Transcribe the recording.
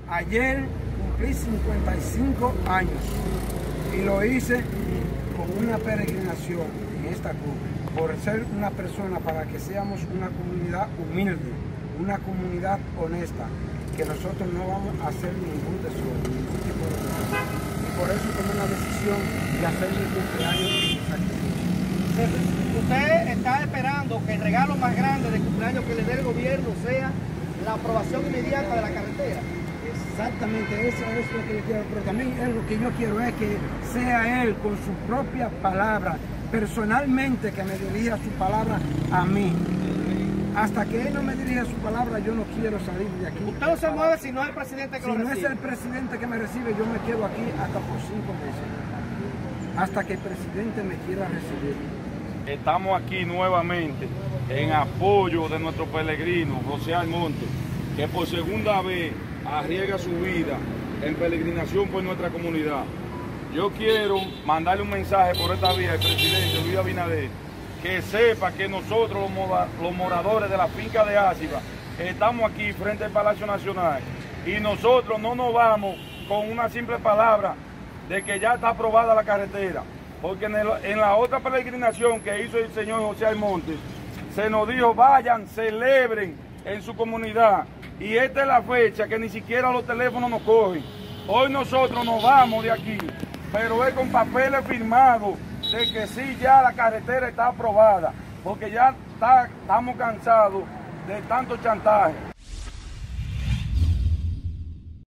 Ayer cumplí 55 años y lo hice con una peregrinación en esta cruz, por ser una persona, para que seamos una comunidad humilde, una comunidad honesta, que nosotros no vamos a hacer ningún desorden, ningún tipo de desorden. Y por eso tomé la decisión de hacer mi cumpleaños en sacrificio. Usted está esperando que el regalo más grande de cumpleaños que le dé el gobierno sea la aprobación inmediata de la carretera. Exactamente, eso es lo que yo quiero, pero también lo que yo quiero es que sea él con su propia palabra, personalmente, que me dirija su palabra a mí. Hasta que él no me dirija su palabra, yo no quiero salir de aquí. Usted no se mueve si no es el presidente que lo recibe. Si no es el presidente que me recibe, yo me quedo aquí hasta por 5 meses, hasta que el presidente me quiera recibir. Estamos aquí nuevamente en apoyo de nuestro peregrino José Almonte, que por segunda vez arriesga su vida en peregrinación por nuestra comunidad. Yo quiero mandarle un mensaje por esta vía al presidente Luis Abinader, que sepa que nosotros los moradores de la finca de Áciba estamos aquí frente al Palacio Nacional y nosotros no nos vamos con una simple palabra de que ya está aprobada la carretera, porque en la otra peregrinación que hizo el señor José Almonte se nos dijo: vayan, celebren en su comunidad, y esta es la fecha que ni siquiera los teléfonos nos cogen. Hoy nosotros nos vamos de aquí, pero es con papeles firmados de que sí, ya la carretera está aprobada, porque ya estamos cansados de tanto chantaje.